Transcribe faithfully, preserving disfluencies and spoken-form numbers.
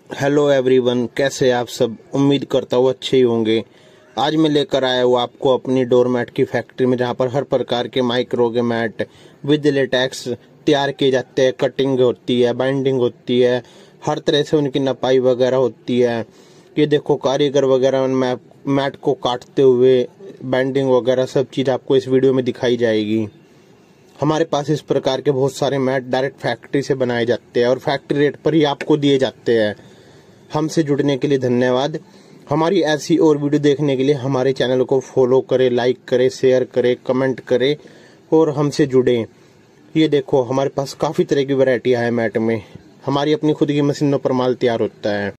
Hello everyone, कैसे आप सब। उम्मीद करता हूँ अच्छे ही होंगे। आज मैं लेकर आया हूँ आपको अपनी डोरमैट की फैक्ट्री में, जहाँ पर हर प्रकार के माइक्रो के मैट विद लेटेक्स तैयार किए जाते हैं। कटिंग होती है, बाइंडिंग होती है, हर तरह से उनकी नपाई वगैरह होती है। ये देखो कारीगर वगैरह मैट को काटते हुए, बाइंडिंग वगैरह सब चीज़ आपको इस वीडियो में दिखाई जाएगी। हमारे पास इस प्रकार के बहुत सारे मैट डायरेक्ट फैक्ट्री से बनाए जाते हैं और फैक्ट्री रेट पर ही आपको दिए जाते हैं। हमसे जुड़ने के लिए धन्यवाद। हमारी ऐसी और वीडियो देखने के लिए हमारे चैनल को फॉलो करें, लाइक करें, शेयर करें, कमेंट करें और हमसे जुड़ें। ये देखो हमारे पास काफ़ी तरह की वैरायटी है मैट में। हमारी अपनी खुद की मशीनों पर माल तैयार होता है।